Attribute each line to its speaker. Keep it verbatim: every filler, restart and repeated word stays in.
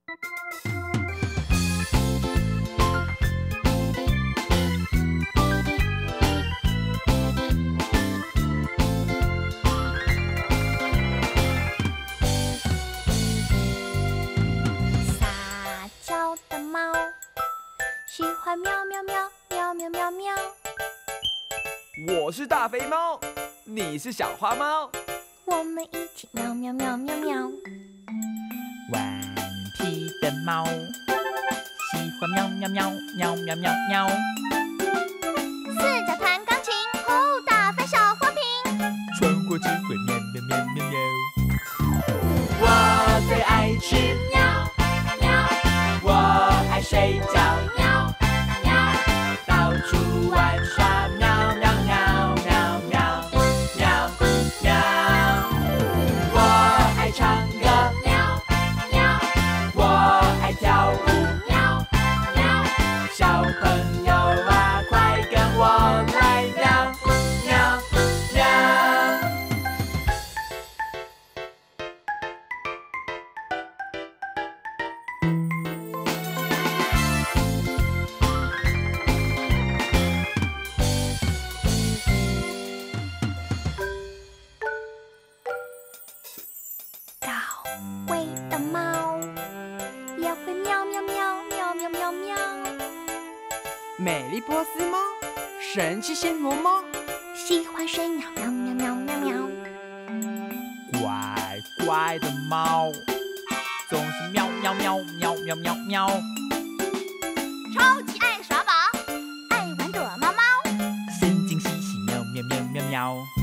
Speaker 1: 喜欢喵喵喵喵喵喵喵。
Speaker 2: 我是大肥猫，你是小花猫，
Speaker 1: 我们一起喵喵喵喵喵。
Speaker 3: 顽皮的猫，喜欢喵喵喵喵喵喵喵。
Speaker 1: 四脚弹钢琴，哦，大翻小花瓶，
Speaker 3: 穿过智慧喵喵喵喵喵。我最爱吃喵喵，我爱睡觉。玩耍喵喵喵喵喵喵喵，我爱唱歌喵喵，我爱跳舞喵喵，小朋友啊，快跟我来喵喵喵。
Speaker 1: 会的猫也会喵喵喵喵喵喵喵。
Speaker 2: 美丽波斯猫，神奇暹罗猫，
Speaker 1: 喜欢睡鸟喵喵喵喵喵。
Speaker 3: 乖乖的猫，总是喵喵喵喵喵喵喵。
Speaker 1: 超级爱耍宝，爱玩躲猫猫，
Speaker 3: 神经兮兮喵喵喵喵喵。